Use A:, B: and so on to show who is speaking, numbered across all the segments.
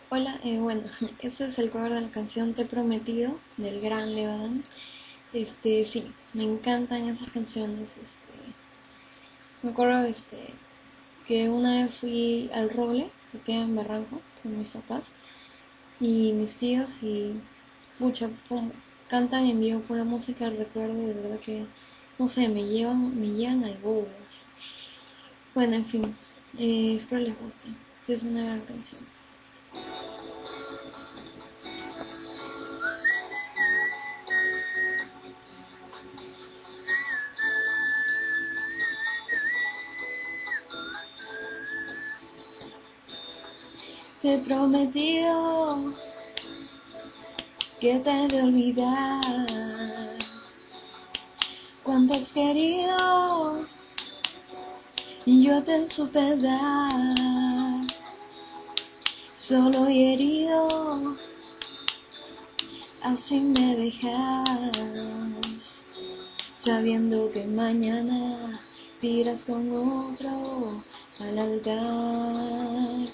A: Hola, bueno, este es el cover de la canción Te he prometido del gran Leodan. Sí, me encantan esas canciones. Me acuerdo que una vez fui al Roble, que queda en Barranco, con mis papás y mis tíos y mucha cantan en vivo pura música, recuerdo de verdad que no sé, me llevan al bobo. Bueno, en fin, espero les guste. Esta es una gran canción. Te he prometido que te he de olvidar cuando has querido y yo te supe dar, solo y herido, así me dejas, sabiendo que mañana tiras con otro al altar.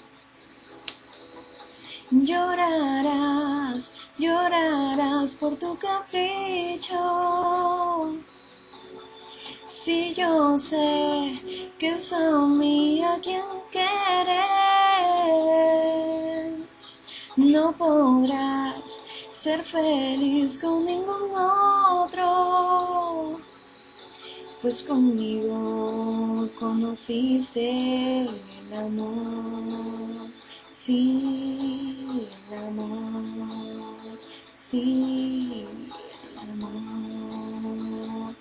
A: Llorarás, llorarás por tu capricho. Si yo sé que son mía quien quieres, no podrás ser feliz con ningún otro, pues conmigo conociste el amor, sí, el amor, sí, el amor.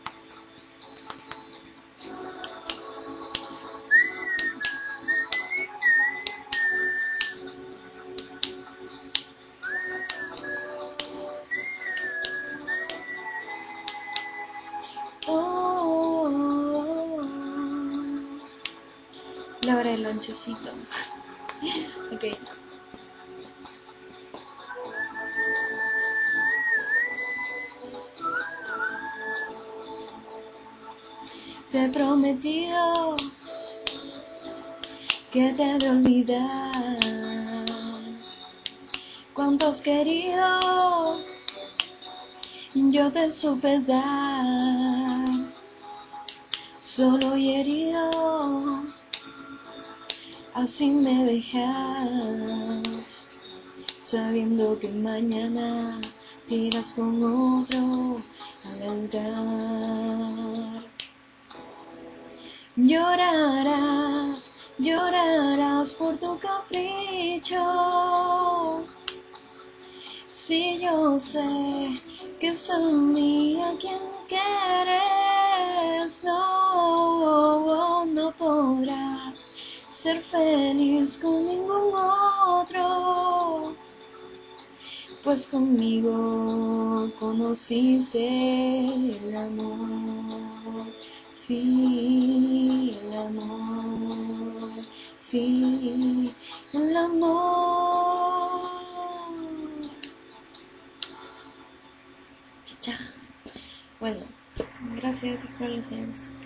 A: Oh, la hora del lonchecito. Ok. Te he prometido que te he de olvidar cuánto has querido, yo te supe dar, solo y herido, así me dejas, sabiendo que mañana tiras con otro al altar. Llorarás, llorarás por tu capricho. Si yo sé que son mía quien quieres, no, no podrás ser feliz con ningún otro, pues conmigo conociste el amor, sí, el amor, sí, el amor. Chicha. Bueno, gracias, espero les haya gustado.